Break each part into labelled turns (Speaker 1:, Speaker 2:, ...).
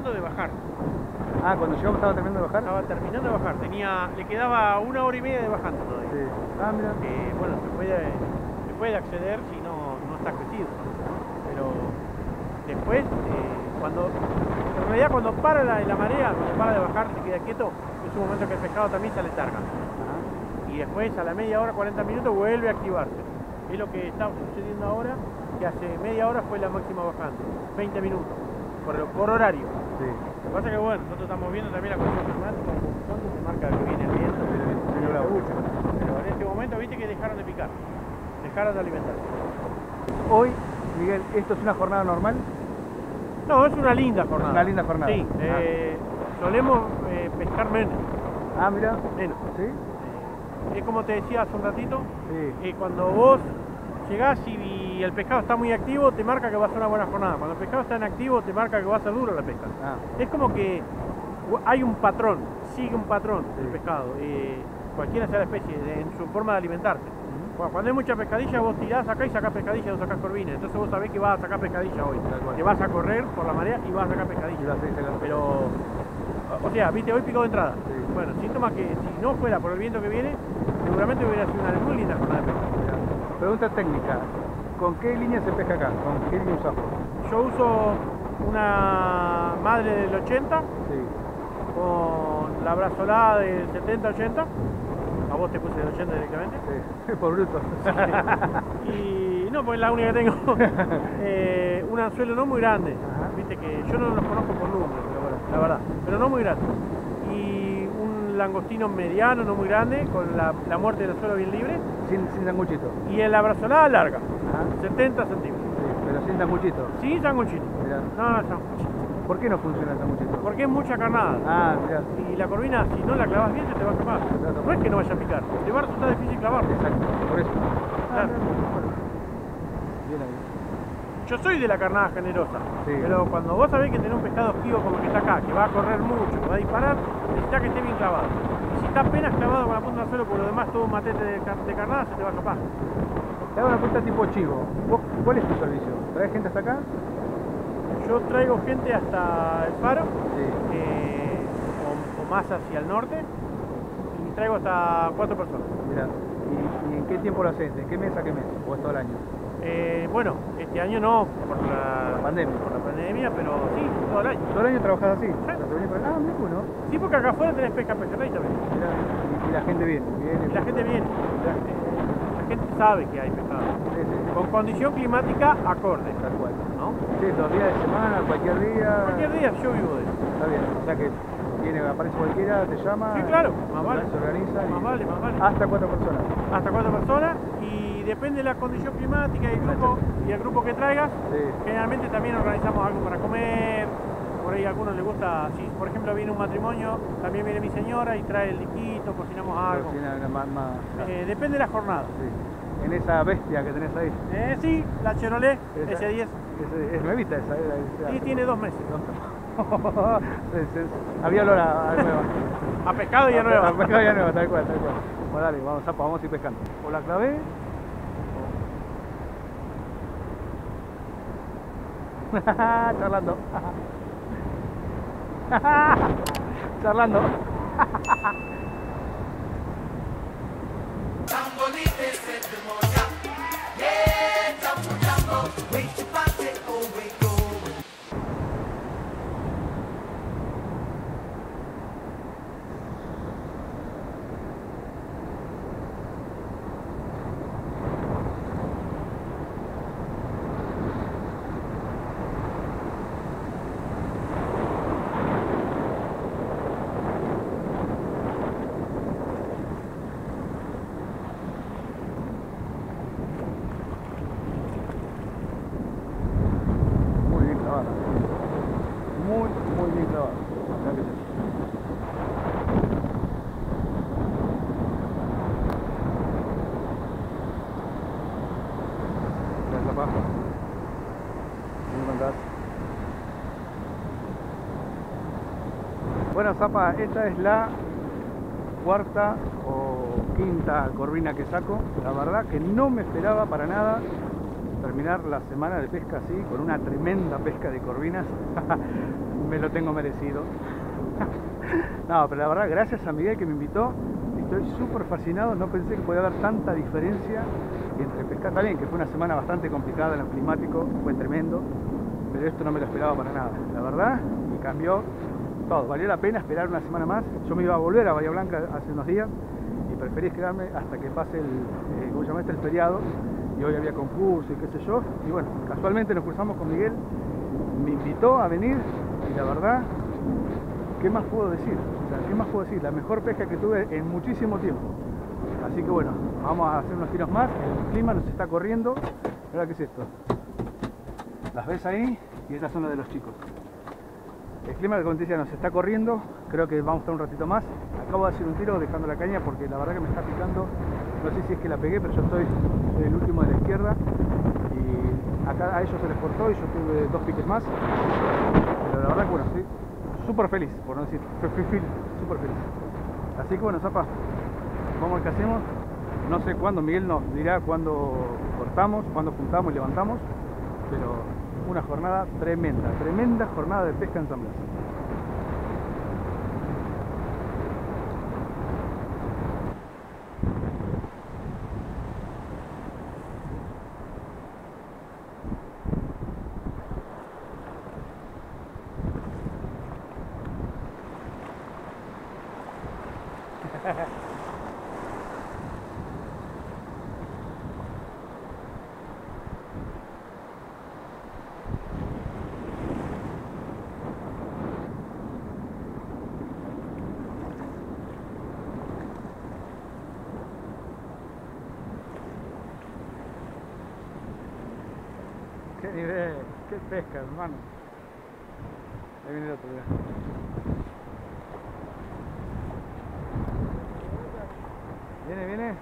Speaker 1: terminando de bajar.
Speaker 2: Ah, cuando llegamos estaba terminando de bajar.
Speaker 1: Estaba terminando de bajar. Le quedaba 1 hora y media de bajando todavía.
Speaker 2: Sí. Ah, mira.
Speaker 1: Bueno, se puede acceder si no está crecido. Pero después, en realidad cuando para la marea, cuando para de bajar, se queda quieto, es un momento que el pescado también sale targa. Y después a la media hora, 40 minutos, vuelve a activarse. Es lo que está sucediendo ahora, que hace media hora fue la máxima bajando, 20 minutos, por horario.
Speaker 2: Sí.
Speaker 1: Lo que pasa es que bueno, nosotros estamos viendo también la condición climática, cuando se marca que viene el viento, pero en este momento viste que dejaron de picar, dejaron de alimentarse.
Speaker 2: Hoy, Miguel, ¿esto es una jornada normal?
Speaker 1: No, es una linda jornada.
Speaker 2: Una linda jornada.
Speaker 1: Sí, solemos pescar menos.
Speaker 2: Ah, mira.
Speaker 1: Menos.
Speaker 2: ¿Sí?
Speaker 1: Es como te decía hace un ratito,
Speaker 2: Sí.
Speaker 1: Cuando vos llegás y el pescado está muy activo, te marca que va a ser una buena jornada. Cuando el pescado está inactivo, te marca que va a ser duro la pesca. Es como que hay un patrón, sigue un patrón del pescado, cualquiera sea la especie, en su forma de alimentarse. Cuando hay mucha pescadilla, vos tirás acá y sacás pescadilla, no sacás corvina. Entonces vos sabés que vas a sacar pescadilla hoy. Que vas a correr por la marea y vas a sacar pescadilla. Pero, o sea, viste, hoy picó de entrada.
Speaker 2: Sí.
Speaker 1: Bueno, síntoma que si no fuera por el viento que viene, seguramente hubiera sido una muy linda jornada de pesca.
Speaker 2: Pregunta técnica. ¿Con qué línea se pesca acá? ¿Con qué línea usamos?
Speaker 1: Yo uso una madre del 80 con la brazolada del 70-80. A vos te puse del 80 directamente.
Speaker 2: Sí, por bruto.
Speaker 1: Sí. Y no, pues es la única que tengo. Un anzuelo no muy grande. Viste que yo no los conozco por nombre, pero bueno, la verdad. Pero no muy grande. Y un langostino mediano, no muy grande, con la muerte del anzuelo bien libre.
Speaker 2: Sin sanguchito.
Speaker 1: Y en la brazolada larga, 70 centímetros.
Speaker 2: Sí, pero sin sanguchito.
Speaker 1: Sí, sanguchito.
Speaker 2: Mirá.
Speaker 1: No, sanguchito.
Speaker 2: ¿Por qué no funciona el sanguchito?
Speaker 1: Porque es mucha carnada.
Speaker 2: Ah, mirá.
Speaker 1: Y la corvina, si no la clavas bien, se te va a escapar. No es que no vaya a picar, te va a resultar difícil clavarla.
Speaker 2: Exacto, por eso.
Speaker 1: Claro.
Speaker 2: Bien ahí.
Speaker 1: Yo soy de la carnada generosa,
Speaker 2: Sí.
Speaker 1: pero cuando vos sabés que tenés un pescado activo como el que está acá, que va a correr mucho, que va a disparar, necesitas que esté bien clavado. Y si está apenas clavado con la punta del suelo, por lo demás todo un matete de carnada, se te va a escapar.
Speaker 2: Te hago una pregunta tipo chivo. ¿Cuál es tu servicio? ¿Traes gente hasta acá?
Speaker 1: Yo traigo gente hasta el faro,
Speaker 2: Sí.
Speaker 1: o más hacia el norte, y traigo hasta 4 personas.
Speaker 2: Mirá. ¿Y en qué tiempo lo haces? ¿De qué mes a qué mes? ¿O es todo el año?
Speaker 1: Bueno, este año no, por la
Speaker 2: pandemia,
Speaker 1: pero sí, todo el año.
Speaker 2: ¿Todo el año trabajas así?
Speaker 1: Sí.
Speaker 2: Ah, mira uno.
Speaker 1: Sí, porque acá afuera tenés pesca pejerrey también.
Speaker 2: Mirá. Y la gente viene.
Speaker 1: Y la gente viene. La gente sabe que hay pescado.
Speaker 2: Sí, sí.
Speaker 1: Con condición climática acorde.
Speaker 2: Tal cual.
Speaker 1: ¿No?
Speaker 2: Sí, 2 días de semana, cualquier día.
Speaker 1: Cualquier día yo vivo de eso.
Speaker 2: Está bien. O sea que aparece cualquiera, te llama.
Speaker 1: Sí, claro, más vale.
Speaker 2: Se organiza.
Speaker 1: Más vale, más vale.
Speaker 2: Hasta 4 personas.
Speaker 1: Hasta 4 personas y depende de la condición climática y el grupo que traigas.
Speaker 2: Sí.
Speaker 1: Generalmente también organizamos algo para comer. Por ahí a algunos les gusta, si por ejemplo viene un matrimonio, también viene mi señora y trae el liquito, cocinamos algo. Depende de la jornada.
Speaker 2: Sí. En esa bestia que tenés ahí.
Speaker 1: Sí, la Chevrolet S10.
Speaker 2: Es nuevita esa.
Speaker 1: Sí, tiene 2 meses.
Speaker 2: Había olor a nueva.
Speaker 1: A pescado y a nueva.
Speaker 2: A pescado y a nueva, tal cual, tal cual. Bueno, dale, vamos a ir pescando. O la clavé. Charlando. Charlando. Muy bien clavado. Gracias, Zapa. ¿Cómo andás? Bueno, Zapa, esta es la cuarta o quinta corvina que saco. La verdad que no me esperaba para nada terminar la semana de pesca así, con una tremenda pesca de corvinas. me lo tengo merecido. No, pero la verdad, gracias a Miguel que me invitó, estoy súper fascinado. No pensé que podía haber tanta diferencia entre pescar. También que fue una semana bastante complicada en lo climático, fue tremendo, pero esto no me lo esperaba para nada. La verdad, me cambió todo. Valió la pena esperar una semana más. Yo me iba a volver a Bahía Blanca hace unos días y preferí quedarme hasta que pase ¿cómo se llama este? El feriado. Y hoy había concurso y qué sé yo. Y bueno, casualmente nos cruzamos con Miguel, me invitó a venir y la verdad, ¿qué más puedo decir? O sea, ¿qué más puedo decir? La mejor pesca que tuve en muchísimo tiempo. Así que bueno, vamos a hacer unos tiros más. El clima nos está corriendo. Mira qué es esto. Las ves ahí y esa es zona de los chicos. El clima, como te decía, nos está corriendo. Creo que vamos a estar un ratito más. Acabo de hacer un tiro dejando la caña porque la verdad que me está picando. No sé si es que la pegué, pero yo soy el último de la izquierda. Y acá a ellos se les cortó y yo tuve 2 piques más. Pero la verdad que bueno, estoy súper feliz, por no decir súper feliz. Así que bueno, Zapa, vamos a ver qué hacemos. No sé cuándo, Miguel nos dirá cuándo cortamos, cuándo juntamos y levantamos. Pero una jornada tremenda, tremenda jornada de pesca en San Blas. Qué nivel, qué pesca, hermano. Ahí viene el otro día. Viene.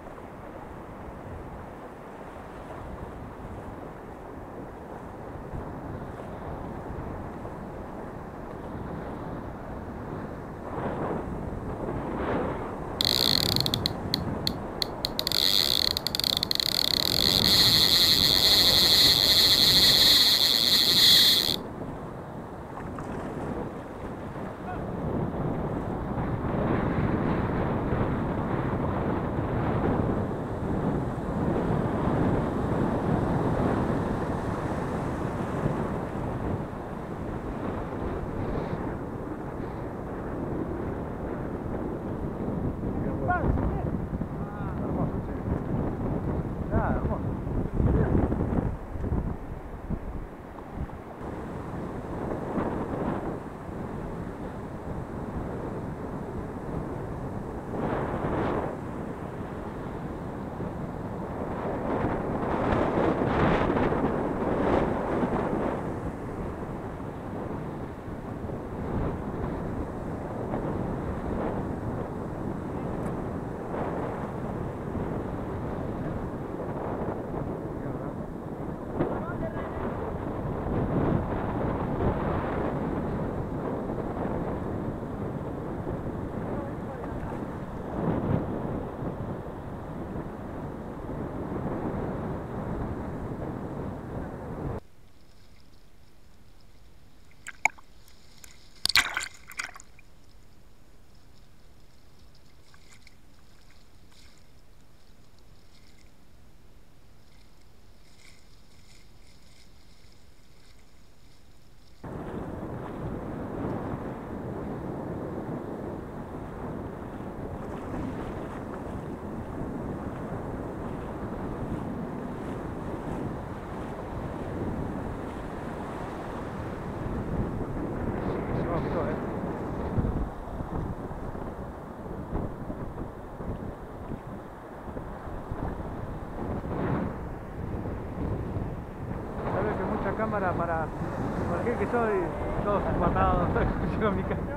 Speaker 2: Cámara para cualquier que soy, todos matados, llego a mi casa.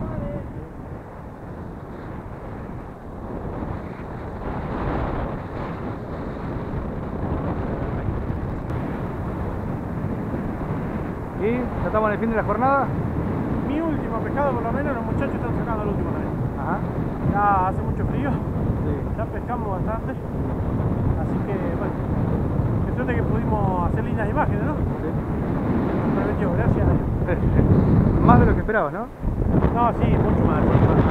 Speaker 2: ¿Y ya estamos en el fin de la jornada?
Speaker 1: Mi último pescado, por lo menos, los muchachos están sacando el último también.
Speaker 2: Ajá.
Speaker 1: Ya hace mucho frío,
Speaker 2: Sí.
Speaker 1: ya pescamos bastante, así que bueno, qué suerte que pudimos hacer lindas imágenes, ¿no?
Speaker 2: Sí.
Speaker 1: Nos prometió, gracias a Dios.
Speaker 2: Más de lo que esperabas, ¿no?
Speaker 1: No, sí, mucho más.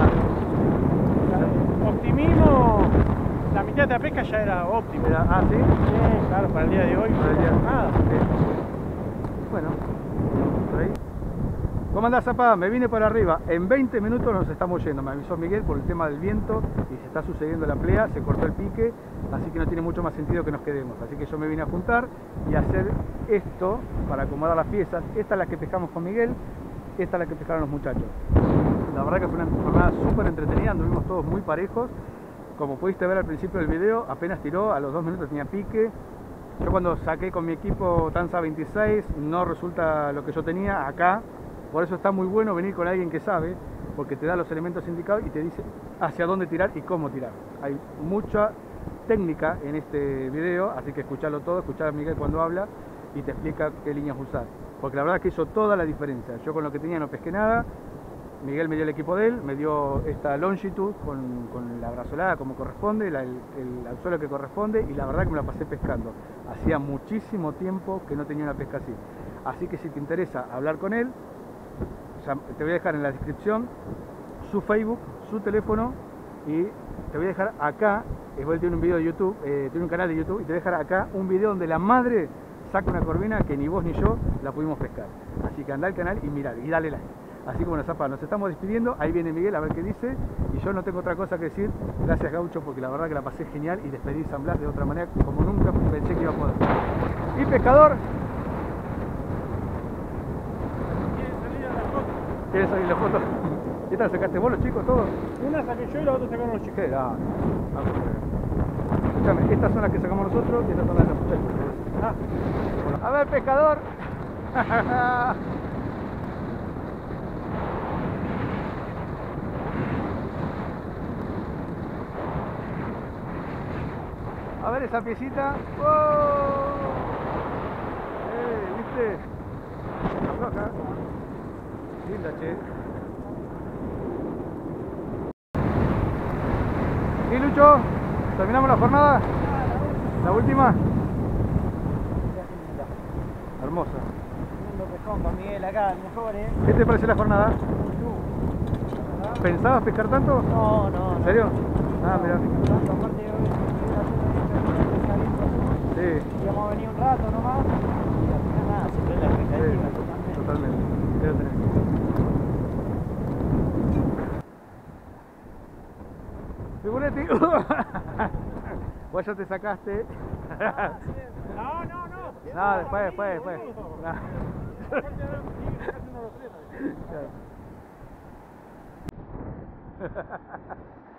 Speaker 1: Optimismo, la mitad de la pesca ya era óptimo.
Speaker 2: ¿Sí?
Speaker 1: Sí, claro, para el día de hoy.
Speaker 2: Para el día de hoy.
Speaker 1: Nada.
Speaker 2: Bueno, por ahí. ¿Cómo andás, Zapa? Me vine para arriba. En 20 minutos nos estamos yendo. Me avisó Miguel por el tema del viento y se está sucediendo la plea, se cortó el pique, así que no tiene mucho más sentido que nos quedemos. Así que yo me vine a juntar y a hacer esto para acomodar las piezas. Esta es la que pescamos con Miguel, esta es la que pescaron los muchachos. La verdad que fue una jornada súper entretenida, anduvimos todos muy parejos. Como pudiste ver al principio del video, apenas tiró, a los 2 minutos tenía pique. Yo cuando saqué con mi equipo Tanza 26 no resulta lo que yo tenía acá. Por eso está muy bueno venir con alguien que sabe, porque te da los elementos indicados y te dice hacia dónde tirar y cómo tirar. Hay mucha técnica en este video, así que escucharlo todo, escuchar a Miguel cuando habla y te explica qué líneas usar. Porque la verdad que hizo toda la diferencia. Yo con lo que tenía no pesqué nada. Miguel me dio el equipo de él, me dio esta longitud con la brazolada como corresponde, el anzuelo que corresponde, y la verdad que me la pasé pescando. Hacía muchísimo tiempo que no tenía una pesca así. Así que si te interesa hablar con él, te voy a dejar en la descripción su Facebook, su teléfono, y te voy a dejar acá, él tiene un video de YouTube, tiene un canal de YouTube, y te voy a dejar acá un video donde la madre saca una corvina que ni vos ni yo la pudimos pescar. Así que anda al canal y mirá, y dale like. Así que bueno, Zapa, nos estamos despidiendo, ahí viene Miguel a ver qué dice, y yo no tengo otra cosa que decir, gracias Gaucho, porque la verdad que la pasé genial y despedí San Blas de otra manera como nunca pensé que iba a poder. Y pescador, ¿quieres salir la foto? ¿Esta la sacaste vos, los chicos, todos?
Speaker 1: Una saqué yo y la otra sacaron los chicos.
Speaker 2: Escúchame, estas son las que sacamos nosotros y estas son las de los muchachos. Bueno, a ver, pescador. A ver esa piecita. ¡Oh! ¿Viste? Está floja. Linda, che. ¿Y Lucho? ¿Terminamos la jornada? ¿La última? Hermosa.
Speaker 1: Con Miguel acá, el mejor,
Speaker 2: ¿Qué te parece la jornada? ¿Pensabas pescar tanto?
Speaker 1: No, no.
Speaker 2: ¿En serio? Mirá.
Speaker 1: Aparte
Speaker 2: Sí.
Speaker 1: íbamos a venir un rato nomás y al final nada, se fue la expectativa
Speaker 2: totalmente. Debe tener. Figuretti. Vos ya te sacaste.
Speaker 1: No.
Speaker 2: No, después. No.